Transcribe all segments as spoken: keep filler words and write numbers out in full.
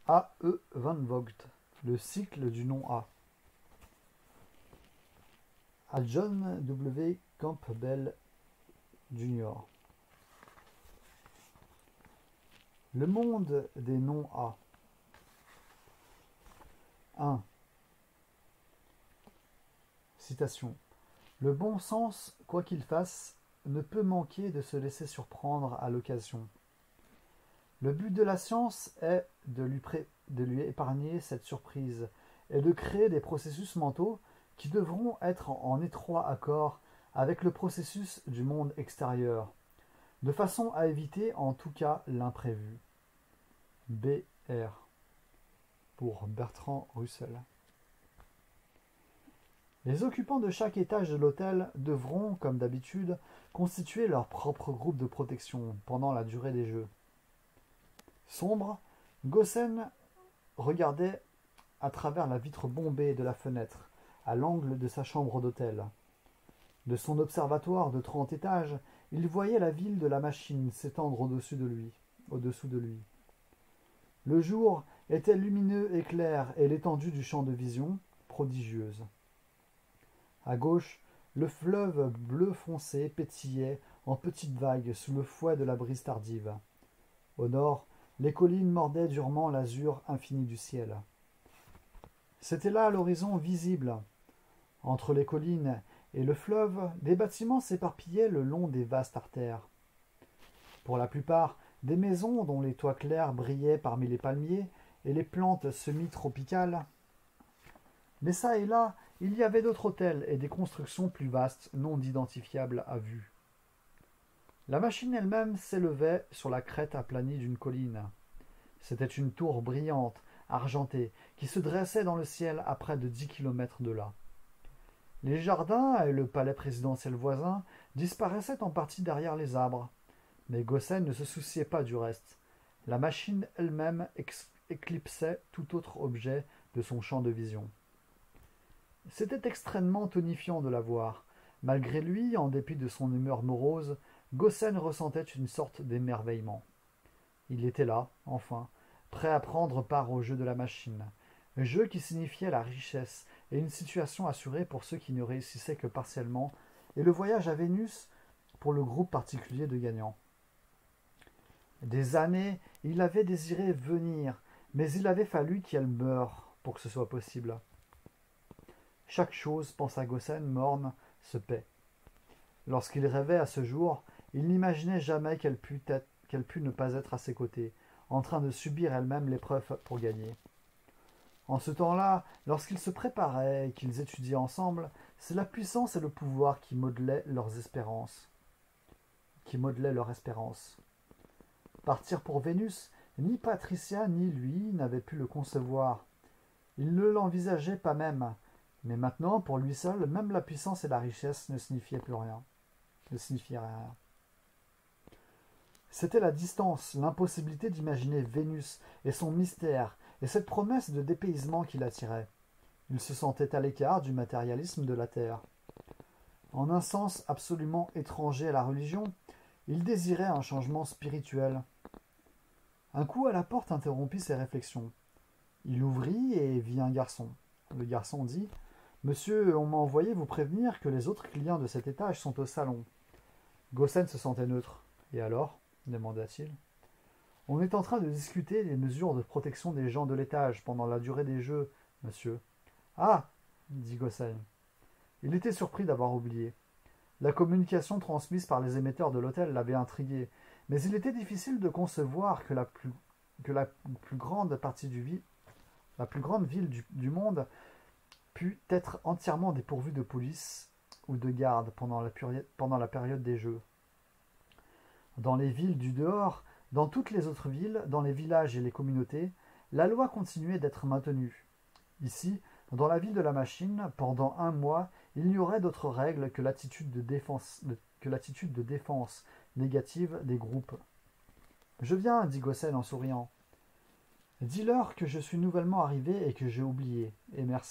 A E Van Vogt, le cycle du nom A. À John W. Campbell junior Le monde des noms A. un. Citation. Le bon sens, quoi qu'il fasse, ne peut manquer de se laisser surprendre à l'occasion. Le but de la science est de lui, pré- de lui épargner cette surprise et de créer des processus mentaux qui devront être en, en étroit accord avec le processus du monde extérieur, de façon à éviter en tout cas l'imprévu. B R pour Bertrand Russell. Les occupants de chaque étage de l'hôtel devront, comme d'habitude, constituer leur propre groupe de protection pendant la durée des jeux. Sombre, Gossen regardait à travers la vitre bombée de la fenêtre, à l'angle de sa chambre d'hôtel. De son observatoire de trente étages, il voyait la ville de la machine s'étendre au-dessus de lui, au-dessous de lui. Le jour était lumineux et clair, et l'étendue du champ de vision prodigieuse. À gauche, le fleuve bleu foncé pétillait en petites vagues sous le fouet de la brise tardive. Au nord, les collines mordaient durement l'azur infini du ciel. C'était là l'horizon visible. Entre les collines et le fleuve, des bâtiments s'éparpillaient le long des vastes artères. Pour la plupart, des maisons dont les toits clairs brillaient parmi les palmiers et les plantes semi-tropicales. Mais ça et là, il y avait d'autres hôtels et des constructions plus vastes, non identifiables à vue. La machine elle-même s'élevait sur la crête aplanie d'une colline. C'était une tour brillante, argentée, qui se dressait dans le ciel à près de dix kilomètres de là. Les jardins et le palais présidentiel voisin disparaissaient en partie derrière les arbres. Mais Gossen ne se souciait pas du reste. La machine elle-même éclipsait tout autre objet de son champ de vision. C'était extrêmement tonifiant de la voir. Malgré lui, en dépit de son humeur morose, Gossen ressentait une sorte d'émerveillement. Il était là, enfin, prêt à prendre part au jeu de la machine. Un jeu qui signifiait la richesse et une situation assurée pour ceux qui ne réussissaient que partiellement, et le voyage à Vénus pour le groupe particulier de gagnants. Des années, il avait désiré venir, mais il avait fallu qu'elle meure pour que ce soit possible. Chaque chose, pensa Gossen, morne, se paie. Lorsqu'il rêvait à ce jour, il n'imaginait jamais qu'elle pût, être, qu'elle pût ne pas être à ses côtés, en train de subir elle-même l'épreuve pour gagner. En ce temps-là, lorsqu'ils se préparaient et qu'ils étudiaient ensemble, c'est la puissance et le pouvoir qui modelaient leurs espérances. Qui modelaient leur espérance. Partir pour Vénus, ni Patricia ni lui n'avaient pu le concevoir. Il ne l'envisageait pas même. Mais maintenant, pour lui seul, même la puissance et la richesse ne signifiaient plus rien. Ne signifiaient rien. C'était la distance, l'impossibilité d'imaginer Vénus et son mystère, et cette promesse de dépaysement qui l'attirait. Il se sentait à l'écart du matérialisme de la Terre. En un sens absolument étranger à la religion, il désirait un changement spirituel. Un coup à la porte interrompit ses réflexions. Il ouvrit et vit un garçon. Le garçon dit « Monsieur, on m'a envoyé vous prévenir que les autres clients de cet étage sont au salon. » Gossen se sentait neutre. « Et alors ?» demanda-t-il. « On est en train de discuter des mesures de protection des gens de l'étage pendant la durée des jeux, monsieur. »« Ah !» dit Gossen. Il était surpris d'avoir oublié. La communication transmise par les émetteurs de l'hôtel l'avait intrigué, mais il était difficile de concevoir que la plus, que la plus grande partie du vie, la plus grande ville du, du monde pût être entièrement dépourvue de police ou de garde pendant la, pendant la période des jeux. Dans les villes du dehors, dans toutes les autres villes, dans les villages et les communautés, la loi continuait d'être maintenue. Ici, dans la ville de la machine, pendant un mois, il n'y aurait d'autre règle que l'attitude de défense, que l'attitude de défense négative des groupes. « Je viens, dit Gossen en souriant. Dis-leur que je suis nouvellement arrivé et que j'ai oublié, et merci. »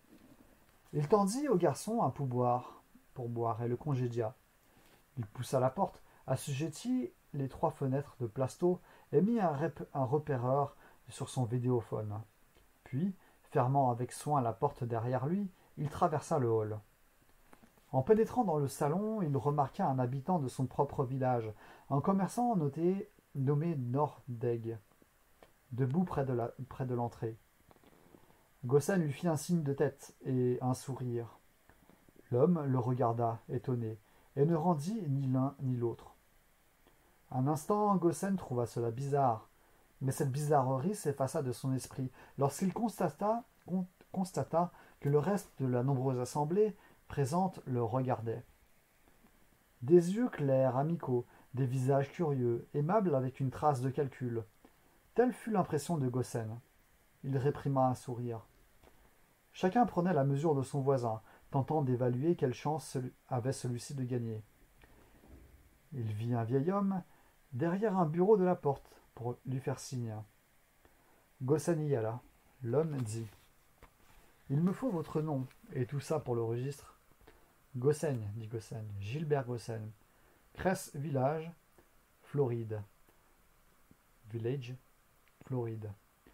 Il tendit au garçon un pourboire, pour boire et le congédia. Il poussa la porte, assujettit les trois fenêtres de plasto et mit un, rep- un repéreur sur son vidéophone. Puis, fermant avec soin la porte derrière lui, il traversa le hall. En pénétrant dans le salon, il remarqua un habitant de son propre village, un commerçant noté, nommé Nordeg, debout près de, la, près de l'entrée. Gossen lui fit un signe de tête et un sourire. L'homme le regarda, étonné, et ne rendit ni l'un ni l'autre. Un instant, Gossen trouva cela bizarre, mais cette bizarrerie s'effaça de son esprit lorsqu'il constata, con, constata que le reste de la nombreuse assemblée présente le regardait. Des yeux clairs, amicaux, des visages curieux, aimables avec une trace de calcul. Telle fut l'impression de Gossen. Il réprima un sourire. Chacun prenait la mesure de son voisin, tentant d'évaluer quelle chance avait celui-ci de gagner. Il vit un vieil homme derrière un bureau de la porte pour lui faire signe. Gossen y alla. L'homme dit « Il me faut votre nom, et tout ça pour le registre. » Gossen, dit Gossen, Gilbert Gossen. Cress Village, Floride. Village, Floride.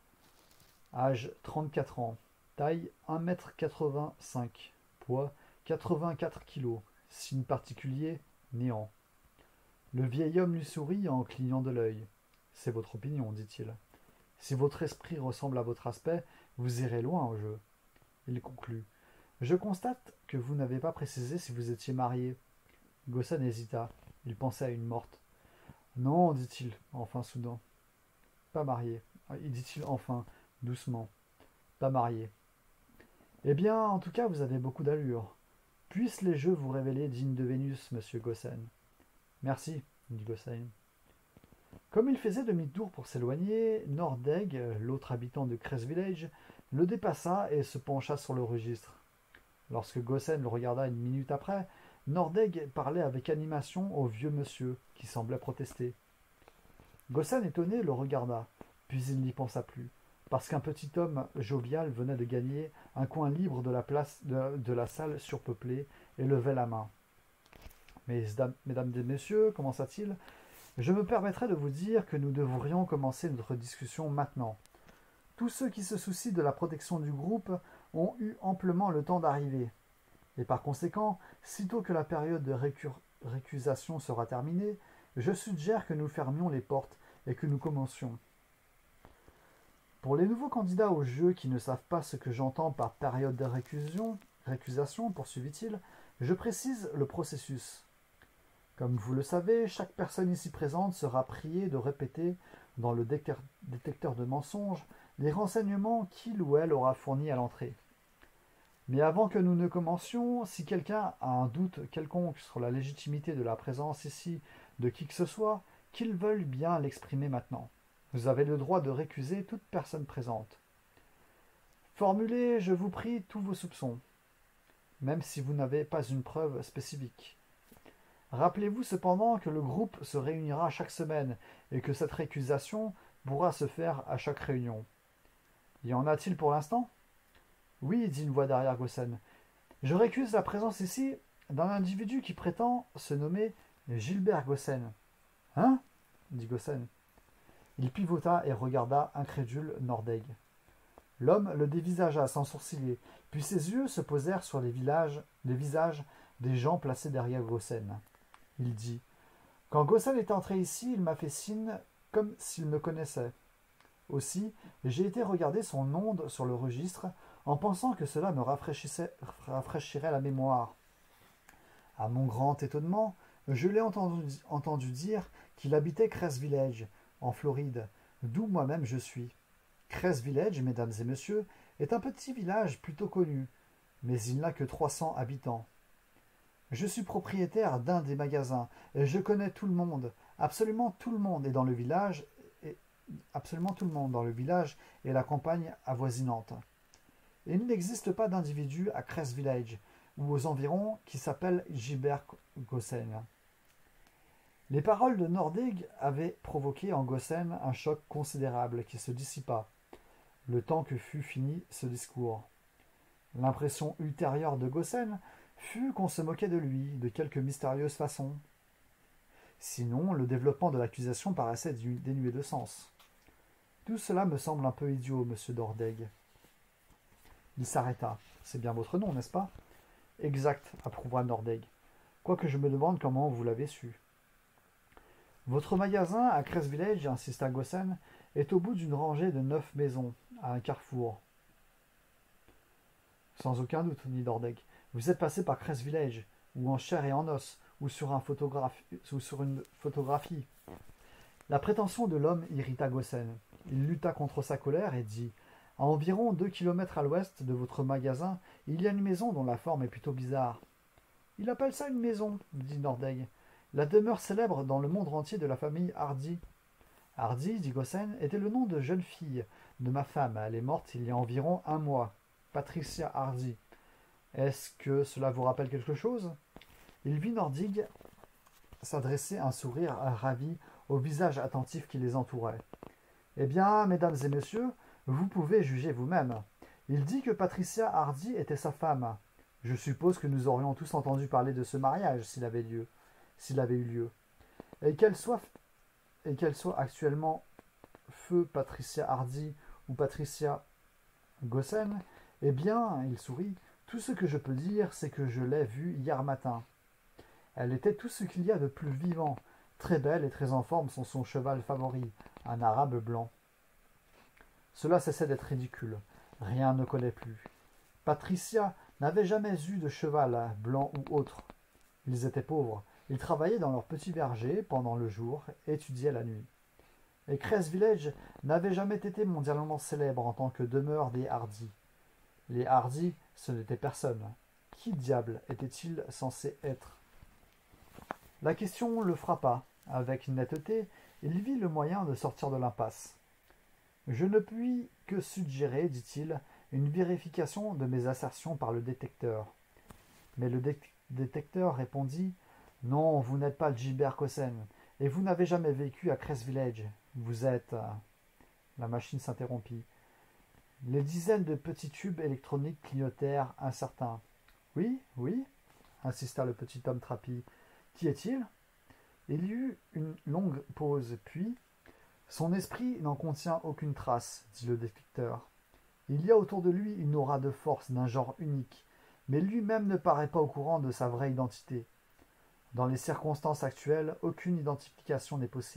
Âge trente-quatre ans. Taille un mètre quatre-vingt-cinq. Poids quatre-vingt-quatre kilos. Signe particulier, néant. Le vieil homme lui sourit en clignant de l'œil. C'est votre opinion, dit-il. Si votre esprit ressemble à votre aspect, vous irez loin au jeu. Il conclut. Je constate que vous n'avez pas précisé si vous étiez marié. Gossen hésita. Il pensait à une morte. Non, dit-il, enfin soudain. Pas marié. Dit-il enfin, doucement. Pas marié. Eh bien, en tout cas, vous avez beaucoup d'allure. Puissent les jeux vous révéler dignes de Vénus, monsieur Gossen. Merci, dit Gossen. Comme il faisait demi-tour pour s'éloigner, Nordeg, l'autre habitant de Cress Village, le dépassa et se pencha sur le registre. Lorsque Gossen le regarda une minute après, Nordeg parlait avec animation au vieux monsieur, qui semblait protester. Gossen, étonné, le regarda, puis il n'y pensa plus, parce qu'un petit homme jovial venait de gagner un coin libre de la place de, de la salle surpeuplée et levait la main. Mesdames, mesdames et messieurs, commença-t-il, je me permettrai de vous dire que nous devrions commencer notre discussion maintenant. Tous ceux qui se soucient de la protection du groupe ont eu amplement le temps d'arriver. Et par conséquent, sitôt que la période de récur- récusation sera terminée, je suggère que nous fermions les portes et que nous commencions. Pour les nouveaux candidats au jeu qui ne savent pas ce que j'entends par période de récusion, récusation, poursuivit-il, je précise le processus. Comme vous le savez, chaque personne ici présente sera priée de répéter, dans le détecteur de mensonges, les renseignements qu'il ou elle aura fournis à l'entrée. Mais avant que nous ne commencions, si quelqu'un a un doute quelconque sur la légitimité de la présence ici de qui que ce soit, qu'il veuille bien l'exprimer maintenant. Vous avez le droit de récuser toute personne présente. Formulez, je vous prie, tous vos soupçons, même si vous n'avez pas une preuve spécifique. Rappelez-vous cependant que le groupe se réunira chaque semaine et que cette récusation pourra se faire à chaque réunion. Y en a-t-il pour l'instant ? Oui, dit une voix derrière Gossen. Je récuse la présence ici d'un individu qui prétend se nommer Gilbert Gossen. Hein ? dit Gossen. Il pivota et regarda incrédule Nordeg. L'homme le dévisagea sans sourciller, puis ses yeux se posèrent sur les, villages, les visages des gens placés derrière Gossen. Il dit « Quand Gossen est entré ici, il m'a fait signe comme s'il me connaissait. Aussi, j'ai été regarder son onde sur le registre en pensant que cela me rafraîchissait, rafraîchirait la mémoire. À mon grand étonnement, je l'ai entendu, entendu dire qu'il habitait Cress Village, en Floride, d'où moi-même je suis. Cress Village, mesdames et messieurs, est un petit village plutôt connu, mais il n'a que trois cents habitants. Je suis propriétaire d'un des magasins, et je connais tout le monde, absolument tout le monde est dans le village, et absolument tout le monde dans le village et la campagne avoisinante. Il n'existe pas d'individu à Cress Village ou aux environs qui s'appelle Gilbert Gossen. Les paroles de Nordeg avaient provoqué en Gossen un choc considérable qui se dissipa, le temps que fut fini ce discours. L'impression ultérieure de Gossen fut qu'on se moquait de lui de quelque mystérieuse façon. Sinon, le développement de l'accusation paraissait dénué de sens. Tout cela me semble un peu idiot, monsieur Dordeg. Il s'arrêta. C'est bien votre nom, n'est-ce pas? Exact, approuva Nordeg. Quoique je me demande comment vous l'avez su. Votre magasin à Crest Village, insista Gossen, est au bout d'une rangée de neuf maisons, à un carrefour. Sans aucun doute, dit Nordeg. Vous êtes passé par Crest Village, ou en chair et en os, ou sur, un photographe, ou sur une photographie. La prétention de l'homme irrita Gossen. Il lutta contre sa colère et dit « À environ deux kilomètres à l'ouest de votre magasin, il y a une maison dont la forme est plutôt bizarre. »« Il appelle ça une maison, » dit Nordeg. « La demeure célèbre dans le monde entier de la famille Hardy. »« Hardy, dit Gossen, était le nom de jeune fille de ma femme. Elle est morte il y a environ un mois. Patricia Hardy. Est-ce que cela vous rappelle quelque chose ?» Il vit Nordeg s'adresser un sourire ravi au visage attentif qui les entourait. « Eh bien, mesdames et messieurs, vous pouvez juger vous-même. Il dit que Patricia Hardy était sa femme. Je suppose que nous aurions tous entendu parler de ce mariage s'il avait lieu, s'il avait eu lieu. Et qu'elle soit, et qu'elle soit actuellement feu Patricia Hardy ou Patricia Gossen, eh bien, il sourit, tout ce que je peux dire, c'est que je l'ai vue hier matin. Elle était tout ce qu'il y a de plus vivant, très belle et très en forme sur son cheval favori, un arabe blanc. Cela cessait d'être ridicule. Rien ne collait plus. Patricia n'avait jamais eu de cheval, blanc ou autre. Ils étaient pauvres. Ils travaillaient dans leur petit verger pendant le jour et étudiaient la nuit. Et Crest Village n'avait jamais été mondialement célèbre en tant que demeure des Hardy. Les Hardy, ce n'était personne. Qui diable était-il censé être? La question le frappa. Avec netteté, il vit le moyen de sortir de l'impasse. « Je ne puis que suggérer, dit-il, une vérification de mes assertions par le détecteur. » Mais le dé détecteur répondit « Non, vous n'êtes pas Gilbert Gossen, et vous n'avez jamais vécu à Crest Village. Vous êtes... » La machine s'interrompit. Les dizaines de petits tubes électroniques clignotèrent incertains. « Oui, oui, insista le petit homme trapu. « Qui est-il » Il y eut une longue pause, puis « Son esprit n'en contient aucune trace, dit le détecteur. Il y a autour de lui une aura de force d'un genre unique, mais lui-même ne paraît pas au courant de sa vraie identité. Dans les circonstances actuelles, aucune identification n'est possible. »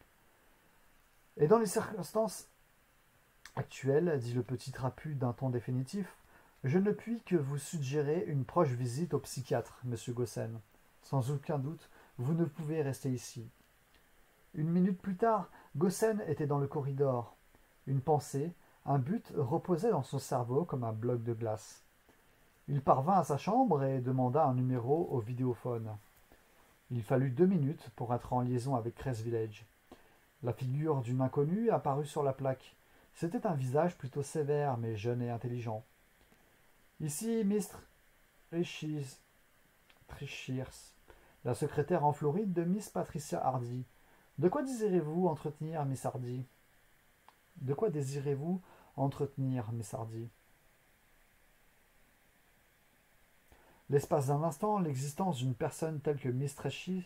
Et dans les circonstances actuelles, dit le petit trapu d'un ton définitif, je ne puis que vous suggérer une proche visite au psychiatre, monsieur Gossen. Sans aucun doute, vous ne pouvez rester ici. Une minute plus tard, Gossen était dans le corridor. Une pensée, un but reposait dans son cerveau comme un bloc de glace. Il parvint à sa chambre et demanda un numéro au vidéophone. Il fallut deux minutes pour être en liaison avec Crest Village. La figure d'une inconnue apparut sur la plaque. C'était un visage plutôt sévère, mais jeune et intelligent. « Ici, Miss Trichis, Trichirs, la secrétaire en Floride de Miss Patricia Hardy. De quoi désirez-vous entretenir, Miss Hardy? De quoi désirez-vous entretenir, Miss Hardy? » L'espace d'un instant, l'existence d'une personne telle que Miss Trichirs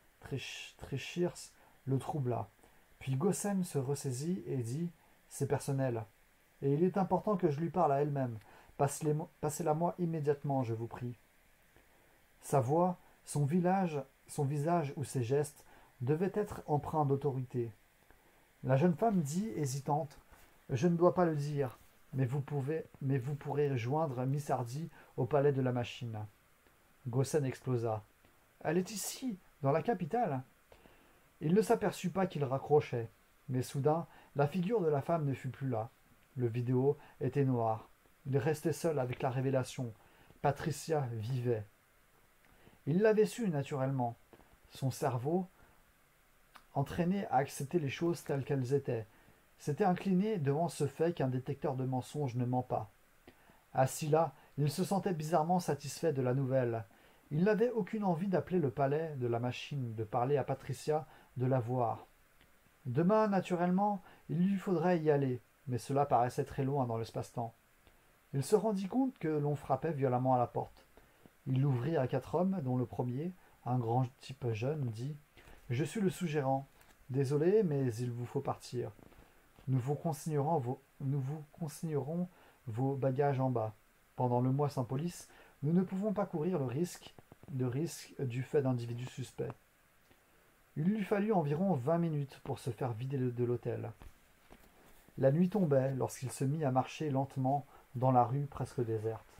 le troubla. Puis Gossen se ressaisit et dit « C'est personnel. Et il est important que je lui parle à elle-même. Passez-la moi immédiatement, je vous prie. » Sa voix, son, village, son visage ou ses gestes devaient être empreints d'autorité. La jeune femme dit, hésitante, « Je ne dois pas le dire, mais vous, pouvez, mais vous pourrez joindre Miss Hardy au palais de la machine. » Gossen explosa. « Elle est ici, dans la capitale !» Il ne s'aperçut pas qu'il raccrochait, mais soudain, la figure de la femme ne fut plus là. Le vidéo était noir. Il restait seul avec la révélation. Patricia vivait. Il l'avait su naturellement. Son cerveau, entraîné à accepter les choses telles qu'elles étaient, s'était incliné devant ce fait qu'un détecteur de mensonges ne ment pas. Assis là, il se sentait bizarrement satisfait de la nouvelle. Il n'avait aucune envie d'appeler le palais de la machine, de parler à Patricia, de la voir. Demain, naturellement, il lui faudrait y aller, mais cela paraissait très loin dans l'espace-temps. Il se rendit compte que l'on frappait violemment à la porte. Il l'ouvrit à quatre hommes, dont le premier, un grand type jeune, dit « Je suis le sous-gérant. Désolé, mais il vous faut partir. » Nous vous consignerons vos, nous vous consignerons vos bagages en bas. Pendant le mois sans police, nous ne pouvons pas courir le risque, de risque du fait d'individus suspects. Il lui fallut environ vingt minutes pour se faire vider de l'hôtel. La nuit tombait lorsqu'il se mit à marcher lentement dans la rue presque déserte.